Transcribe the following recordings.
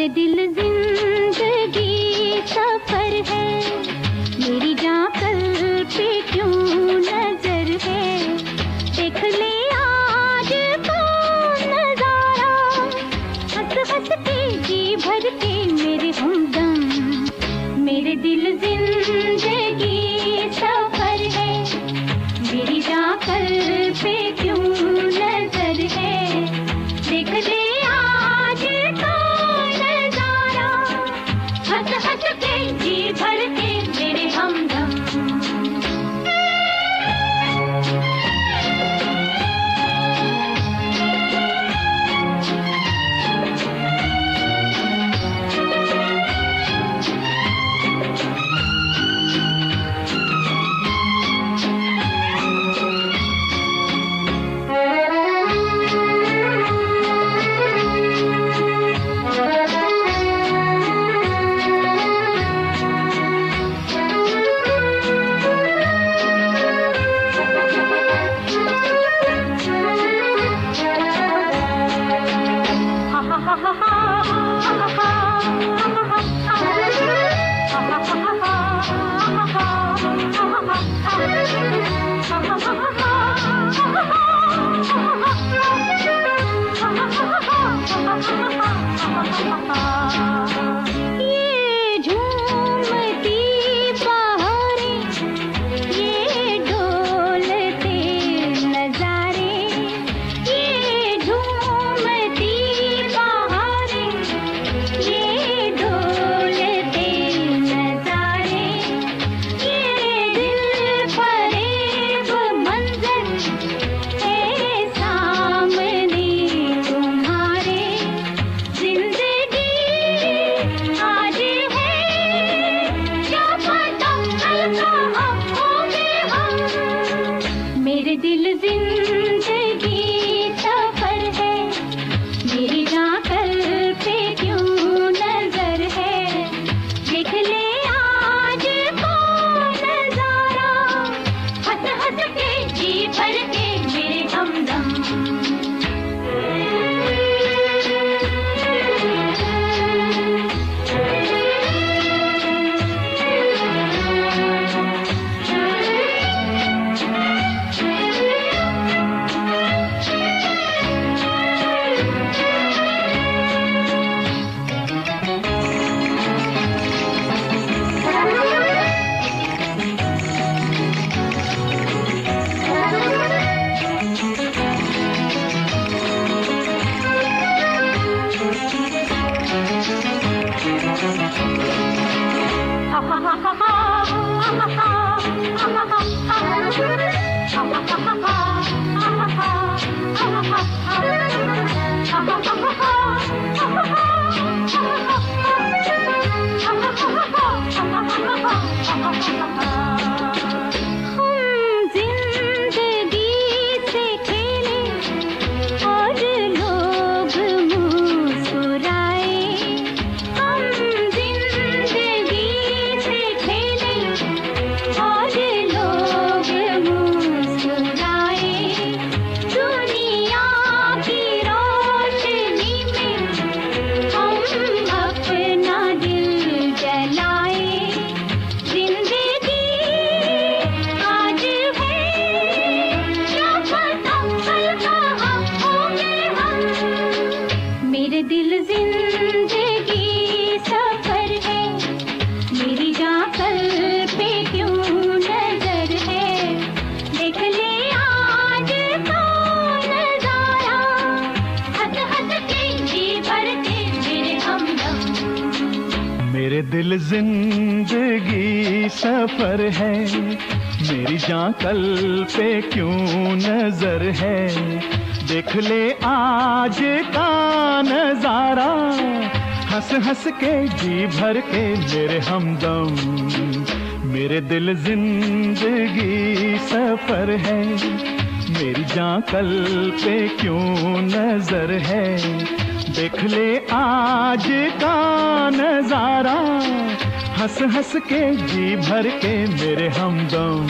मेरे दिल जिंदगी सफर है, मेरी जान कल पे क्यों नजर है। देख ले आज का नजारा, हंस हंस के जी भर के मेरे हमदम। मेरे दिल जिंदगी सफर है, मेरी जान कल पे क्यों नजर है। देख ले आज का नजारा, हंस हंस के जी भर के मेरे हमदम। मेरे दिल जिंदगी सफर है, मेरी जान कल पे क्यों नजर है। देख ले आज का नजारा, हंस हंस के जी भर के मेरे हमदम। मेरे दिल जिंदगी सफर है, मेरी जान कल पे क्यों नजर है। देख ले आज का नजारा, हंस हंस के जी भर के मेरे हमदम। मेरे दिल जिंदगी सफर है, मेरी जान कल पे क्यों नजर है। देख ले आज का नजारा, हंस हंस के जी भर के मेरे हमदम। मेरे दिल जिंदगी सफर है, मेरी जान कल पे क्यों नजर है। देख ले आज का नजारा, हंस हंस के जी भर के मेरे हमदम।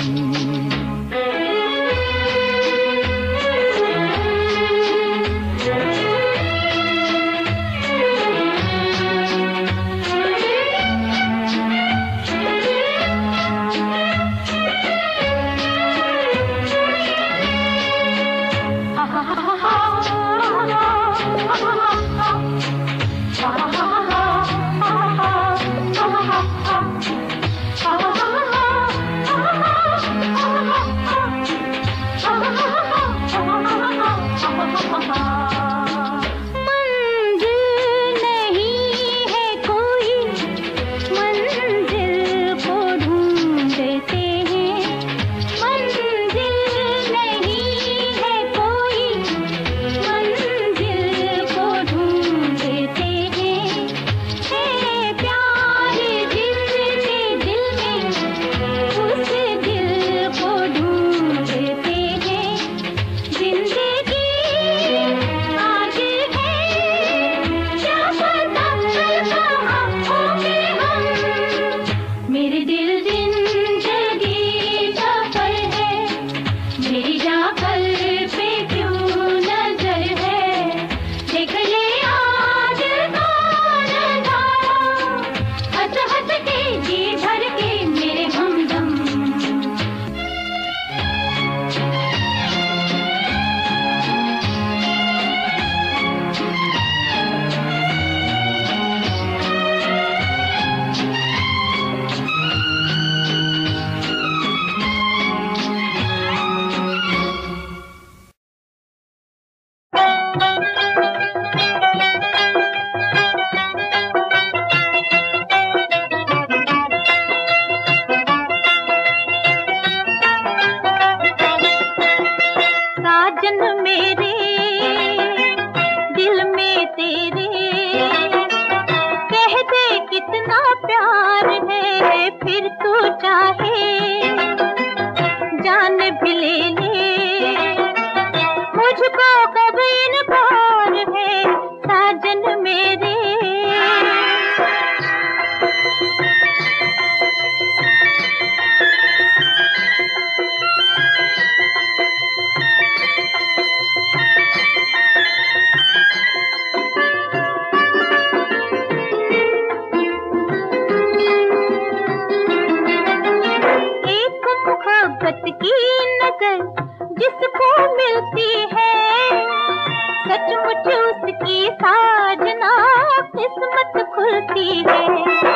उसकी साजना किस्मत खुलती है।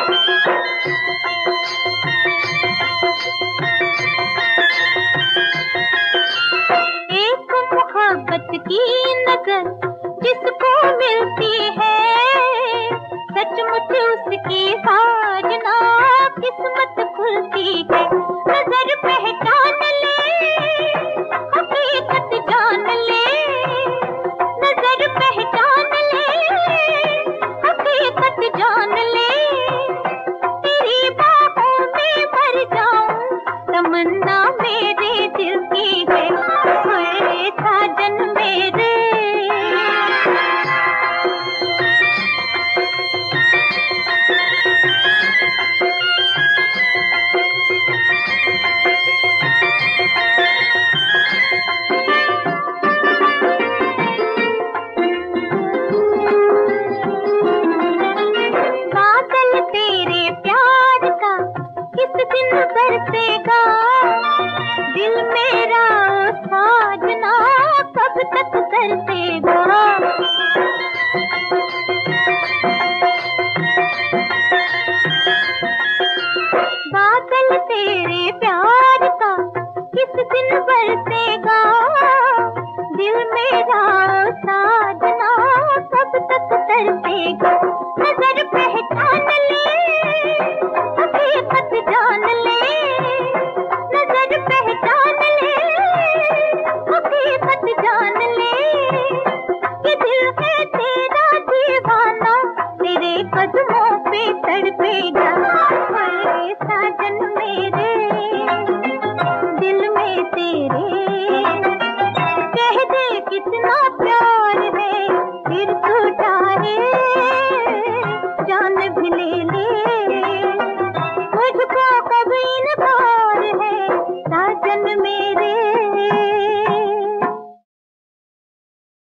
एक मोहब्बत की नजर जिसको मिलती है, सचमुच उसकी साजना किस्मत खुलती है। नजर पहचान ले, हकीकत जान ले, नजर पहचान ले, हकीकत जान ले। तेरी बाहों में भर जाऊं, तमन्ना मेरे दिल की है। मेरे साजन मेरे, बादल तेरे प्यार का किस दिन बरसेगा, दिल मेरा साजना कब तक तरसेगा। बादल तेरे प्यार का किस दिन बरसेगा, दिल मेरा साजना कब तक तरसेगा। नजर पहचान ले, हकीकत जान ले, नजर पहचान ले, हकीकत जान ले। कि दिल है तेरा दीवाना, तेरे कदमों पे तड़पेगा।